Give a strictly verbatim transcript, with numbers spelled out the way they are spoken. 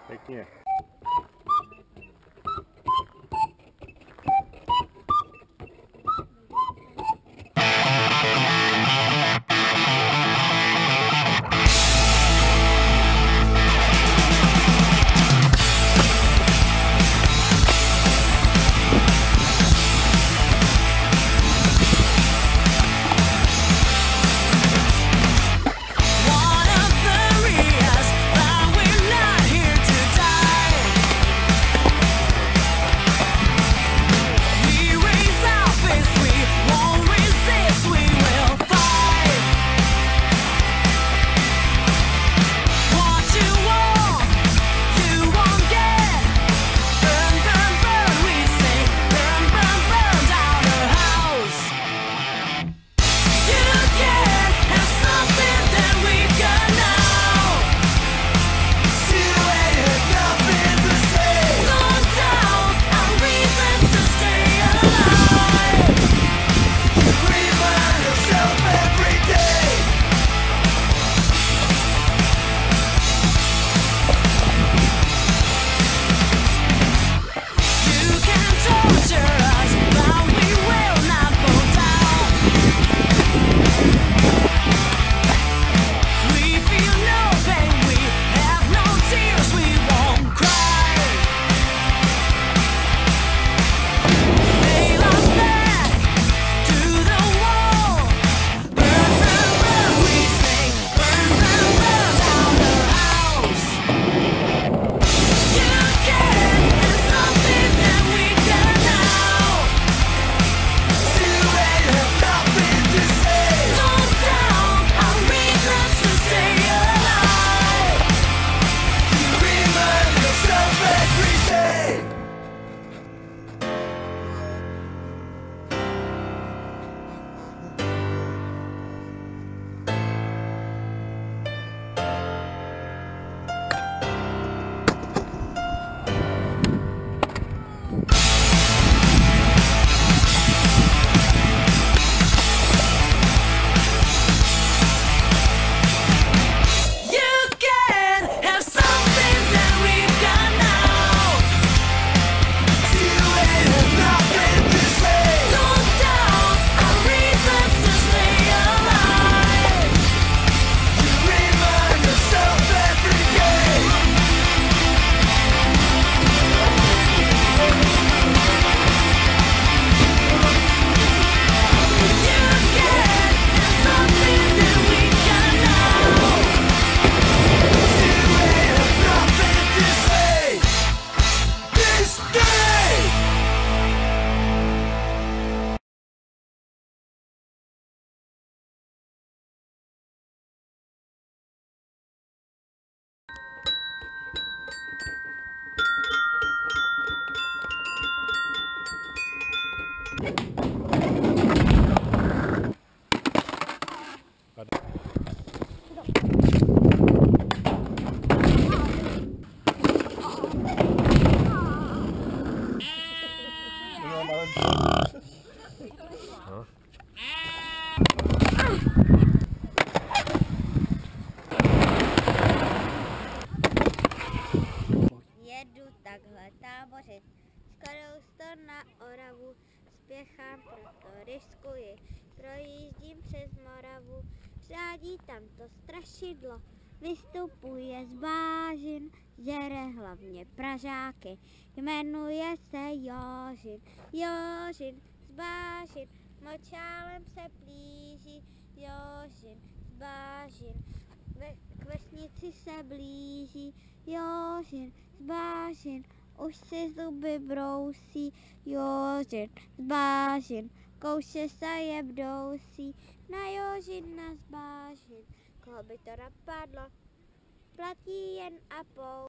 Pěkně. Jedu takhle tábořit, skoro sto na Oravu, spěchám, proto riskuji, projíždím přes Moravu, řádí tam to strašidlo, vystupuje z bážin, žere hlavně Pražáky, jmenuje se Jožin, Jožin z bážin, močálem se plíží, Jožin z bážin, Ve, k vesnici se blíží, Jožin z bážin, už si zuby brousí, Jožin z bážin, kouše se je bdousí, na Jožina z bážin, koho by to napadlo, platí jen a pou.